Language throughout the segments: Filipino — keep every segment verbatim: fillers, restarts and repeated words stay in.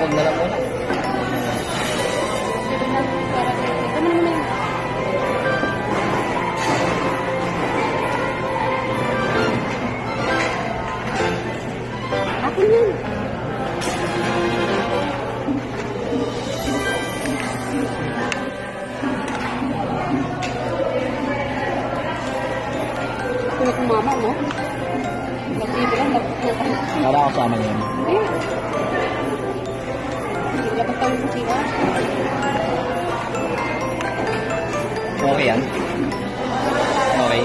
wag na lang muna. Akin yun. Tulad ng mama, no? Mag-ibig lang, mag-ibig. Para ako sama niya. Hindi. Hindi labas tayo sa siya. Okay yan? Okay.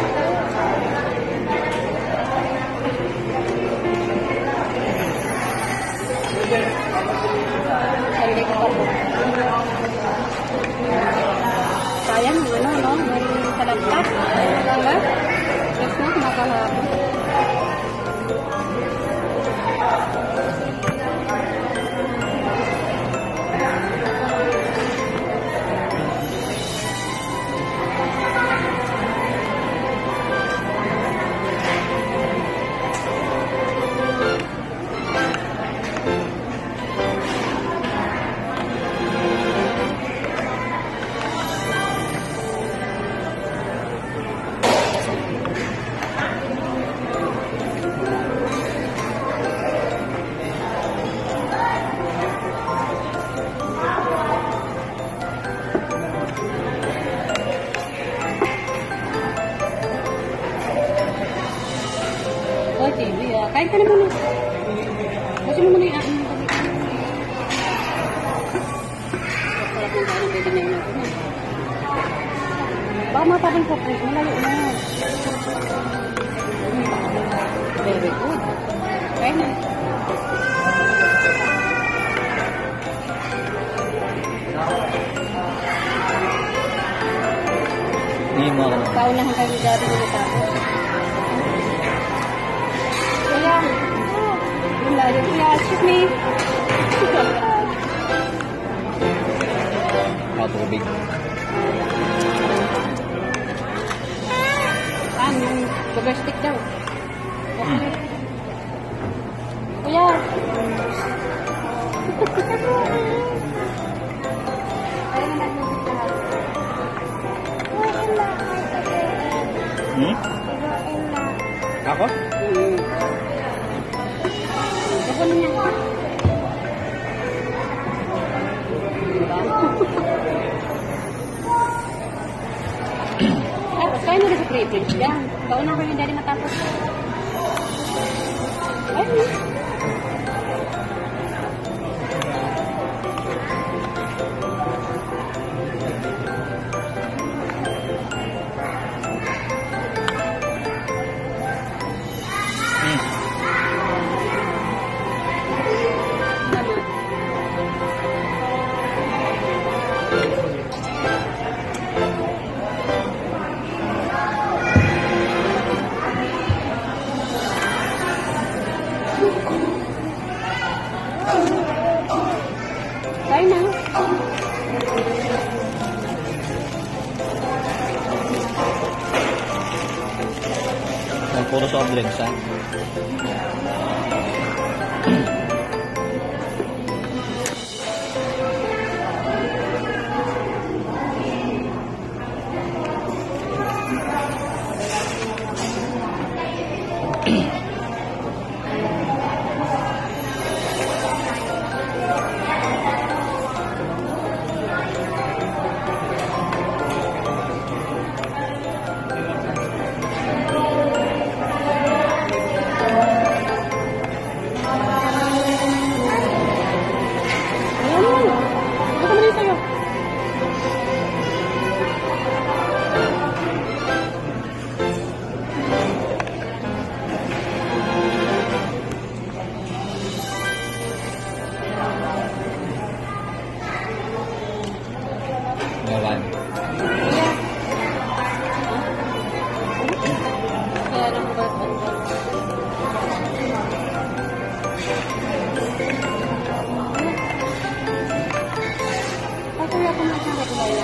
Sarili ko pa po. Sayang, ano, no? May talagkat. Diba? Yes na, kumakahabang. Oh, T V ah. Kain ka na muna. Kasi mo muna yung aking mga kami. Sarap ng kain ng baby na yun natin. Baka mapapang po po. Malayo na. Very good. Kain na. Hindi mo ako. Paunahan kayo ni Daddy na natapos. Kuya. Yung layo. Kuya, excuse me. Matubig. Saan? Yung sugar stick daw. Okay. Hmm. Kuya. Hmm? Ako? Hmm. Ako na niya. Diba? Tapos, kaya mo rin sa creative yan. Kauna ko yung daddy matapos. Ayun. Kaya na. Ang puro soft drinks, ha? Gawan. Kaya lang ba ito? Ay, kaya ko na siya nagulaya.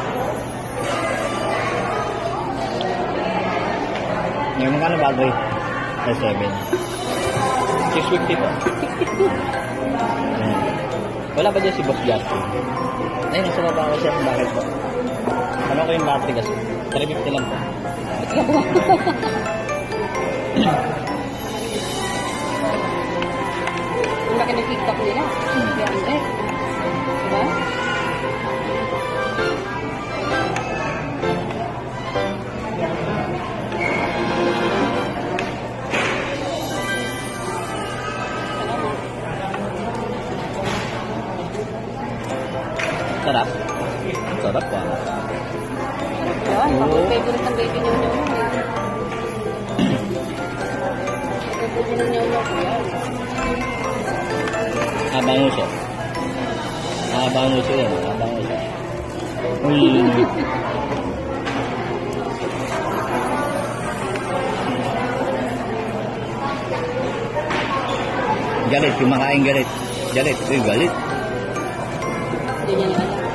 Ngayon magkano bagoy? Ay, seven. six fifty po. sixty-two. Ayan. Wala ba dyan si Boss Justin? Ay, nasa baba ko siya. Bakit po? Ano ko yung battery kasi? three fifty lang po. Ang laki ng TikTok nila. three hundred. Diba? Sarap. Sarap po. Yan, favorite ng baby niyo niyo. Favorite niyo niyo ko yan. Habang uso. Habang uso yan. Habang uso. Uy. Galit. Kumakain galit. Galit. Uy, galit. Hindi niya nila.